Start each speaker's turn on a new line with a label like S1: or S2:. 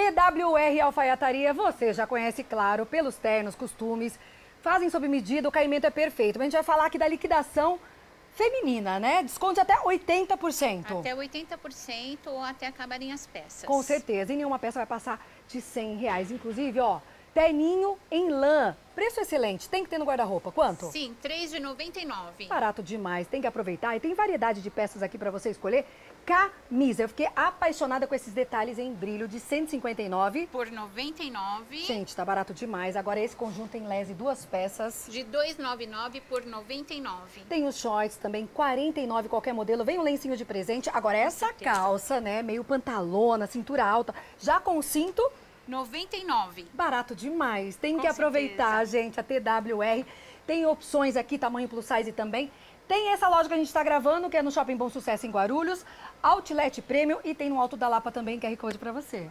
S1: TWR Alfaiataria, você já conhece, claro, pelos ternos, costumes, fazem sob medida, o caimento é perfeito. Mas a gente vai falar aqui da liquidação feminina, né? Desconto até 80%.
S2: Até 80% ou até acabarem as peças.
S1: Com certeza, e nenhuma peça vai passar de R$100. Inclusive, ó, terninho em lã, preço excelente, tem que ter no guarda-roupa. Quanto?
S2: Sim, R$3 de 99.
S1: Barato demais, tem que aproveitar. E tem variedade de peças aqui para você escolher. Camisa, eu fiquei apaixonada com esses detalhes em brilho de 159.
S2: Por 99.
S1: Gente, tá barato demais. Agora esse conjunto em lese, duas peças.
S2: De 299 por 99.
S1: Tem os shorts também, 49 qualquer modelo. Vem um lencinho de presente. Agora essa calça, né, meio pantalona, cintura alta, já com cinto.
S2: 99.
S1: Barato demais. Tem
S2: Com
S1: que aproveitar,
S2: certeza.
S1: gente, a TWR. Tem opções aqui, tamanho plus size também. Tem essa loja que a gente está gravando, que é no Shopping Bom Sucesso em Guarulhos, Outlet Premium, e tem no Alto da Lapa também, QR Code para você.